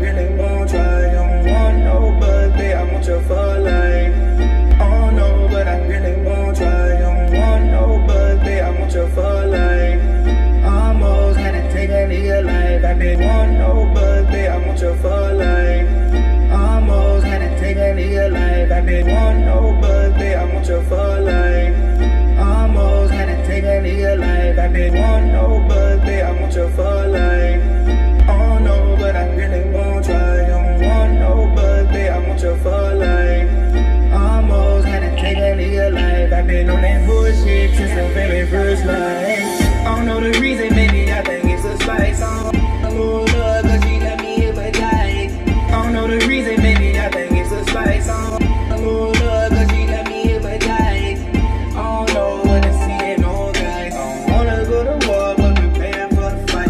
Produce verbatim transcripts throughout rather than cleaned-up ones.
really won't try. You don't want no birthday, I want you for life. Oh no, but I really won't try. You don't want no birthday, I want you for life. Almost had to take a nigga life. I didn't want no birthday, I want you for life. Almost had to take a nigga life. I didn't want no birthday, I want you for life. Almost had to take a nigga life. I didn't want no birthday, I want you for life. Oh no, but I really won't try. You don't want no birthday, I want you for life. Almost had to take a nigga life. I've been on that bullshit since the very first night. I don't know the reason, maybe I think it's a spice. I don't know love, cause she let me hit my diet. I don't know the reason, maybe I think it's a spice. I don't know love, cause she let me hit my diet. I don't know what to see in no guys. I don't wanna go to war, but we paying for the fight.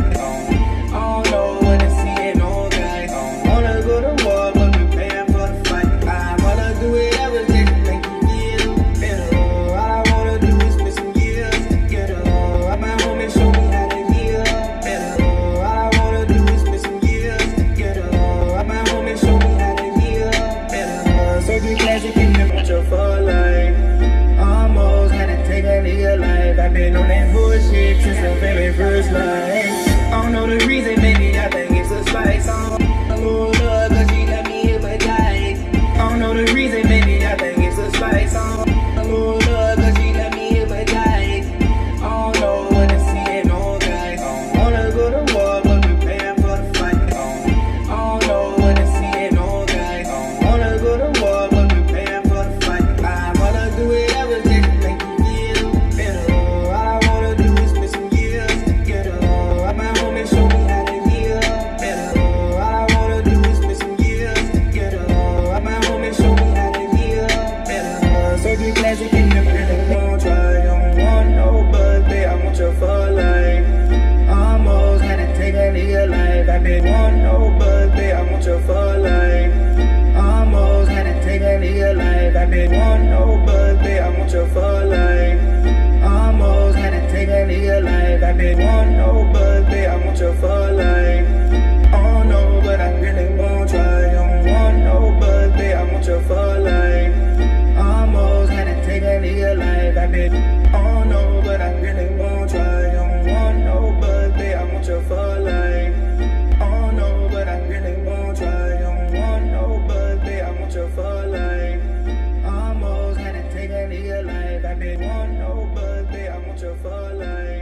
I don't know what to see in no guys. I don't wanna go to war, but we paying for the fight. I wanna do whatever it takes to make you feel better. All I wanna do is spend some years together. I'm at home and show me how to heal better. All I wanna do is spend some years together. I'm at home and show me how to heal better. Surgery classic in the future for life. Almost had to take a nigga life. I've been on that bullshit since the very first night. I don't know the reason, maybe I think it's a spice. I don't know love, cause she let me hit my diet. I don't know the reason, maybe I think it's a spice. I don't know love, cause she let me hit my diet. I don't know what to see in no guys. I don't wanna go to war, but we paying for the fight. I don't know what to see in no guys. I don't wanna go to war, but we paying for the fight. I wanna do whatever it takes to make you feel better. All I wanna do is spend some years together. I'm at home and show me how to heal better. All I wanna do is spend some years together. I'm at home and show me how to heal better. Surgery classic in the really won't try. You don't want no birthday, I want you for life. Almost had to take a nigga life. I didn't want no birthday, I want you for life. Almost had to take a nigga life. I didn't want no birthday, I want you for life. Almost had to take a nigga life. I didn't want no birthday, I want you for life. Oh no, but I really won't try. You don't want no birthday, I want you for life. Almost had to take a nigga life. I did. Oh no, but I really won't try. You don't want no birthday, I want you for life. Oh no, but I really won't try. You don't want no birthday, I want you for life. Almost had to take a nigga life. I didn't want no birthday, I want you for life.